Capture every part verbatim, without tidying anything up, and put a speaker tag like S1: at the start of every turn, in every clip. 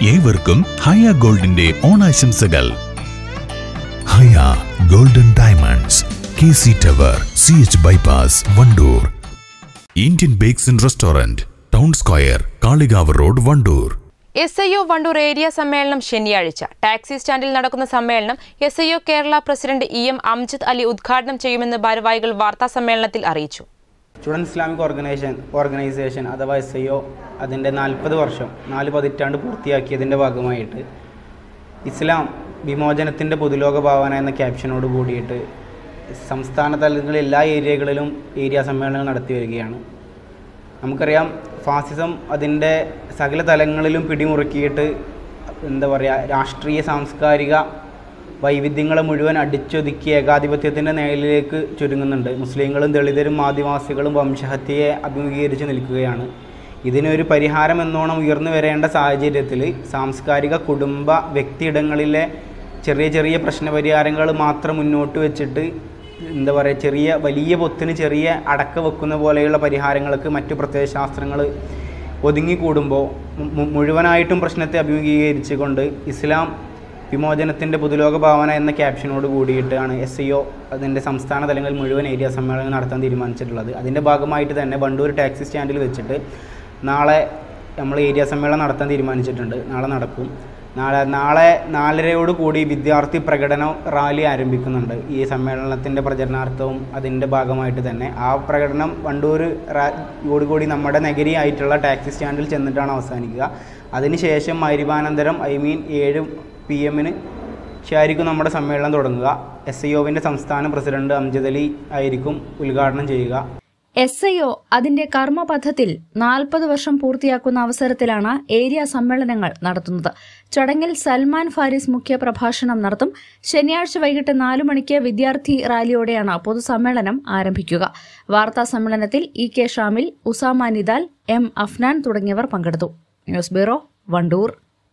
S1: ഏവർക്കും ഹയ ഗോൾഡിന്റെ ഓണാശംസകൾ. Haya golden diamonds, K C tower, C H bypass, Wandoor. Indian bakes and restaurant, town square, Kalikavu road, Wandoor.
S2: S I O Wandoor area സമ്മേളനം ശനിയാഴ്ച. Taxi സ്റ്റാൻഡിൽ നടക്കുന്ന സമ്മേളനം S I O Kerala president E M Amjad Ali ഉദ്ഘാടനം ചെയ്യുമെന്ന് ഭാരവാഹികൾ വാർത്താ സമ്മേളനത്തിൽ അറിയിച്ചു.
S3: സ്റ്റുഡൻറ് ഇസ്ലാമിക് ഓർഗനൈസേഷൻ ഓർഗനൈസേഷൻ അഥവാ എസ് ഐ ഒ അതിൻ്റെ നാൽപ്പത് വർഷം നാല് പതിറ്റാണ്ട് പൂർത്തിയാക്കിയതിൻ്റെ ഭാഗമായിട്ട് ഇസ്ലാം വിമോചനത്തിൻ്റെ പൊതുലോക ഭാവന എന്ന ക്യാപ്ഷനോട് കൂടിയിട്ട് സംസ്ഥാന തലങ്ങളിൽ എല്ലാ ഏരിയകളിലും ഏരിയ സമ്മേളനങ്ങൾ നടത്തി വരികയാണ്. നമുക്കറിയാം, ഫാസിസം അതിൻ്റെ സകല തലങ്ങളിലും പിടിമുറുക്കിയിട്ട് എന്താ പറയുക, രാഷ്ട്രീയ സാംസ്കാരിക വൈവിധ്യങ്ങളെ മുഴുവൻ അടിച്ചൊതുക്കി ഏകാധിപത്യത്തിൻ്റെ നിഴലിലേക്ക് ചുരുങ്ങുന്നുണ്ട്. മുസ്ലിങ്ങളും ദളിതരും ആദിവാസികളും വംശഹത്യയെ അഭിമുഖീകരിച്ച് നിൽക്കുകയാണ്. ഇതിനൊരു പരിഹാരം എന്നോണം ഉയർന്നു വരേണ്ട സാഹചര്യത്തിൽ സാംസ്കാരിക കുടുംബ വ്യക്തിയിടങ്ങളിലെ ചെറിയ ചെറിയ പ്രശ്നപരിഹാരങ്ങൾ മാത്രം മുന്നോട്ട് വെച്ചിട്ട് എന്താ പറയുക, ചെറിയ വലിയ പൊത്തിന് ചെറിയ അടക്ക വെക്കുന്ന പോലെയുള്ള പരിഹാരങ്ങൾക്ക് മറ്റു പ്രത്യയശാസ്ത്രങ്ങൾ ഒതുങ്ങിക്കൂടുമ്പോൾ മുഴുവനായിട്ടും പ്രശ്നത്തെ അഭിമുഖീകരിച്ചു കൊണ്ട് ഇസ്ലാം വിമോചനത്തിൻ്റെ പൊതുലോക ഭാവന എന്ന ക്യാപ്ഷനോട് കൂടിയിട്ടാണ് എസ് ഐ ഒ അതിൻ്റെ സംസ്ഥാന തലങ്ങളിൽ മുഴുവൻ ഏരിയ സമ്മേളനം നടത്താൻ തീരുമാനിച്ചിട്ടുള്ളത്. അതിൻ്റെ ഭാഗമായിട്ട് തന്നെ വണ്ടൂർ ടാക്സി സ്റ്റാൻഡിൽ വെച്ചിട്ട് നാളെ നമ്മൾ ഏരിയ സമ്മേളനം നടത്താൻ തീരുമാനിച്ചിട്ടുണ്ട്. നാളെ നടക്കും. നാളെ നാളെ നാലരയോട് കൂടി വിദ്യാർത്ഥി പ്രകടന റാലി ആരംഭിക്കുന്നുണ്ട്. ഈ സമ്മേളനത്തിൻ്റെ പ്രചരണാർത്ഥവും അതിൻ്റെ ഭാഗമായിട്ട് തന്നെ ആ പ്രകടനം വണ്ടൂർ ോടുകൂടി നമ്മുടെ നഗരിയായിട്ടുള്ള ടാക്സി സ്റ്റാൻഡിൽ ചെന്നിട്ടാണ് അവസാനിക്കുക. അതിനുശേഷം മഗ്‌രിബാനന്തരം ഐ മീൻ ഏഴ് പി എമ്മിന് ശരിക്കും നമ്മുടെ സമ്മേളനം തുടങ്ങുക. എസ് ഐ ഒവിൻ്റെ സംസ്ഥാന പ്രസിഡന്റ് അംജദ് അലി ആയിരിക്കും ഉദ്ഘാടനം ചെയ്യുക.
S4: എസ് ഐ ഒ അതിന്റെ കർമ്മപഥത്തിൽ നാൽപ്പത് വർഷം പൂർത്തിയാക്കുന്ന അവസരത്തിലാണ് ഏരിയ സമ്മേളനങ്ങൾ നടത്തുന്നത്. ചടങ്ങിൽ സൽമാൻ ഫാരിസ് മുഖ്യ പ്രഭാഷണം നടത്തും. ശനിയാഴ്ച വൈകിട്ട് നാലു മണിക്ക് വിദ്യാർത്ഥി റാലിയോടെയാണ് പൊതുസമ്മേളനം ആരംഭിക്കുക. വാർത്താ സമ്മേളനത്തിൽ E K Shamil, Usama Nidal, M Afnan തുടങ്ങിയവർ പങ്കെടുത്തു. News bureau, Wandoor.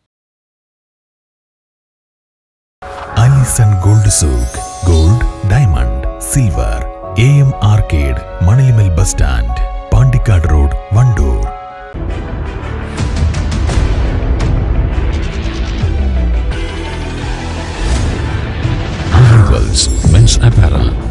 S1: Alison gold souk, gold, diamond, silver, A M arcade, Manalimal bus stand, Pandikkad road, Wandoor. Men's apparel,